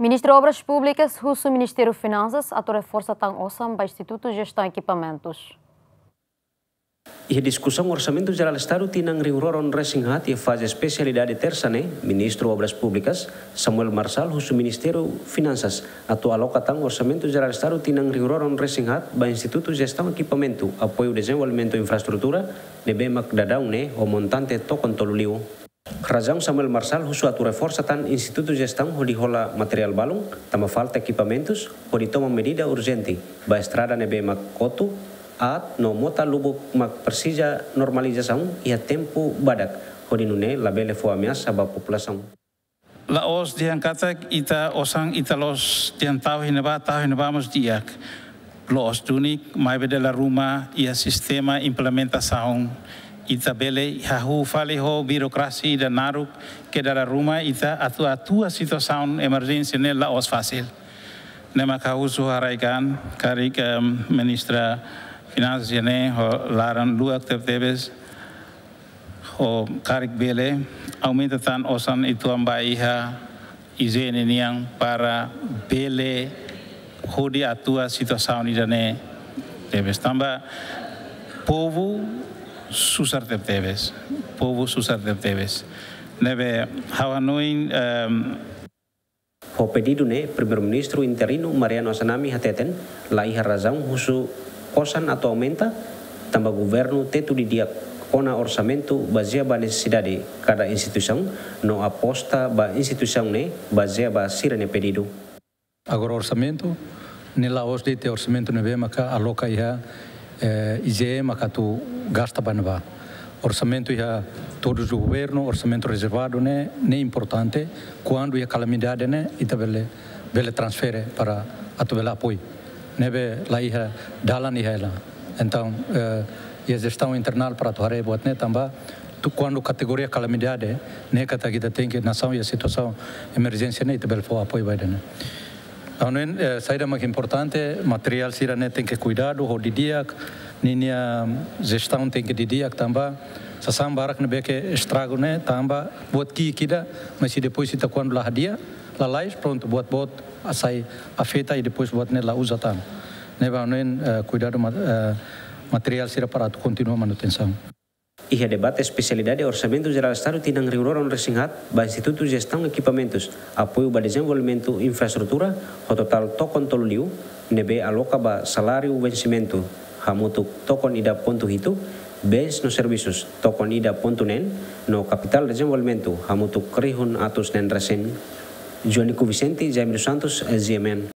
Ministro Obras Públicas, o Ministério Finanças, atua reforça tão osam para Instituto de Gestão e Equipamentos. E a discussão Orçamento Geral do Estado tinang riuroron resinghat e faz especialidade tersane, Ministro Obras Públicas, Samuel Marçal, o Ministério Finanças, atua alocatang Orçamento Geral do Estado tinang riuroron resinghat para Instituto de Gestão e Equipamento, apoio ao desenvolvimento de infraestrutura, nebe makdadaw o montante tokon toluliu. Razão Samuel Marçal, o atua reforça tan Instituto de Gestão, onde rola material balong, tama falta equipamentos, onde toma medida urgente, ba estrada nebe makoto, at no mota lubuk mak persija normalização e a tempo badak hodi nune labele fo ameaça ba população. Laos diangkata ita osang ita los diantau hinaba mos diak. Los tunik mai bedela rumah ia sistema implementação ita bele hahu fale ho birokrasi dan naruk ke dala rumah ita atua situação emergência ne laos fácil. Nema kahusu haraikan karik ministra Finanças ne ho laran dua actividades ho karik bele aumenta tan osan itu ambaiha izene niang para bele hodi atua situação ni dane tebes tamba povo susar tebes nebe hawanuin Ho pedido ne primeiro-ministro interino Mariano Sanami hateten lai razão husu kosan atau aumenta tambah governo tetu di dia ona orçamento baseado ba necessidade cada instituição no aposta ba instituição ne baseado ba sirene pedido. Agora orçamento nela os de orçamento nebe maka aloca ia IGE maka tu gasta banaba. Orçamento ia todos o governo orçamento reservado ne importante quando ia calamidade ne itabele bele transfere para atubela apoio. Nebe lá ia dalan ia lá. Então, a gestão internal para atuar buat ne tambah quando categoria calamidade ne kata kita tem que nação e a situação emergência ne itabel fo apoio vai dene. Anuin saída mais importante material sira ne tem que cuidado ho dia ninia gestão tem que dia tambah sasam barak nebe que estrago ne tambah buat kita mas depois kita quando lá dia lá lais pronto buat asai afeta e depois buat nela usa tam. Neba noen cuidado material sira para continuar manutenção. E a debate especialidade Orçamento Geral do Estado tinang riuroron resinghat ba Instituto de Gestão e Equipamentos, apoio ba desenvolvimento infraestrutura, o total tokon toluliu, nebe aloca ba salário vencimento, hamutuk tokon ida ponto hitu, bens no serviços tokon ida ponto nen, no capital desenvolvimento, hamutuk rihun atus nen resen. Joanico Vicente, Jaime dos Santos, GMN.